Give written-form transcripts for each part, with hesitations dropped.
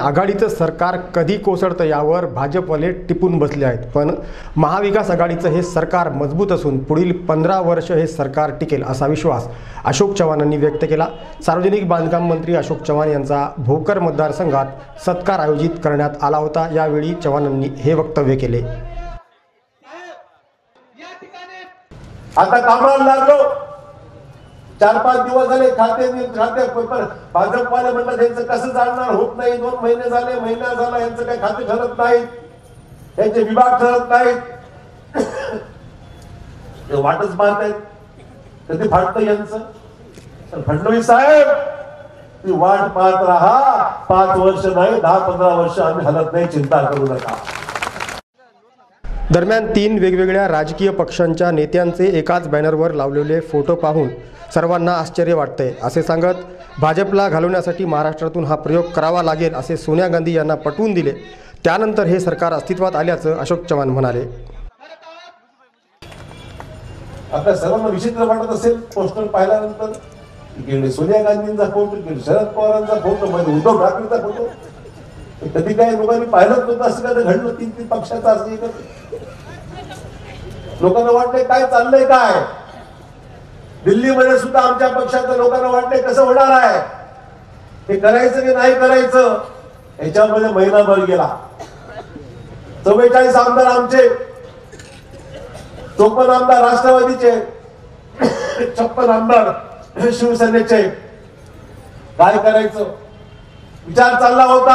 आघाडीचं सरकार कधी कोसळतं यावर भाजपवाले टिपून बसले आहेत, पण महाविकास आघाडीचं हे सरकार मजबूत असून पुढील 15 वर्ष हे सरकार टिकेल असा विश्वास अशोक चव्हाणांनी व्यक्त केला। सार्वजनिक बांधकाम मंत्री अशोक चव्हाण यांचा भोकर मतदारसंघात सत्कार आयोजित करण्यात आला होता। यावेळी चव्हाणांनी हे वक्तव्य केले। आता कामाला लागलो, 4-5 दिवस झाले खाते पेपर भाजपवाले म्हणतात त्यांचं कसं जाणणार होत नाही। 2 महिने झाले, महिना झाला यांचं काही खाते ठरत नाही, त्यांचे विभाग ठरत नाहीत, वाटच पाहतायत कधी फाटतं यांचं। तर फडणवीस साहेब ती वाट पाहत राहा, 5 वर्ष नाही 10-15 वर्ष आम्ही हलत नाही, चिंता करू नका। दरम्यान 3 वेगवेगळ्या राजकीय पक्षांच्या नेत्यांचे एकाच बॅनरवर लावलेले फोटो पाहून सर्वांना आश्चर्य वाटते असे सांगत भाजपला घालवण्यासाठी महाराष्ट्रातून हा प्रयोग करावा लागेल असे सोनिया गांधी यांना पटवून दिले। त्यानंतर हे सरकार अस्तित्वात आल्याचं अशोक चव्हाण म्हणाले। आपल्या सर्वांना विचित्र वाटत असेल पोस्टर पाहिल्यानंतर, इकडे सोनिया गांधींचा फोटो, इकडे शरद पवारांचा फोटो, मध्ये उद्धव ठाकरेंचा फोटो। कधी काही लोकांनी पाहिलंच नव्हतं असं काय घडलं। 3 पक्षाचा असं लोकांना वाटतंय काय चाललंय, काय दिल्लीमध्ये सुद्धा आमच्या पक्षाच्या लोकांना वाटतंय कसं होणार आहे, हे करायचं की नाही करायचं। याच्यामध्ये महिनाभर गेला, 44 आमदार आमचे, 54 आमदार राष्ट्रवादीचे, 56 आमदार शिवसेनेचे। काय करायचं विचार चालला होता।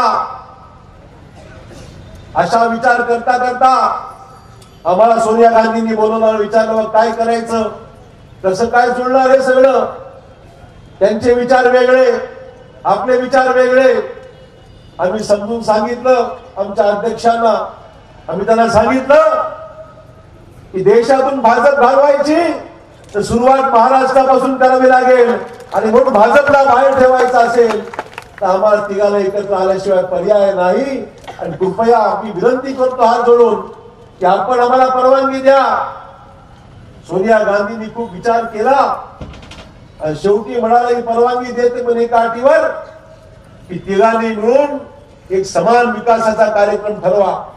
अशा विचार करता करता आम्हाला सोनिया गांधींनी बोलवलं, विचारलं काय करायचं, कसं काय जुळणार हे सगळं। त्यांचे विचार वेगळे, आपले विचार वेगळे। आम्ही समजून सांगितलं आमच्या अध्यक्षांना, आम्ही त्यांना सांगितलं की देशातून भाजप घालवायची तर सुरुवात महाराष्ट्रापासून करावी लागेल, आणि म्हणून भाजपला बाहेर ठेवायचं असेल तर आम्हाला तिघांना एकत्र आल्याशिवाय पर्याय नाही। आणि कृपया आम्ही विनंती करतो हात जोडून की आपण आम्हाला परवानगी द्या। सोनिया गांधींनी खूप विचार केला आणि शेवटी म्हणाला की परवानगी देते, पण एका अटीवर की तिघांनी मिळून एक समान विकासाचा कार्यक्रम ठरवा।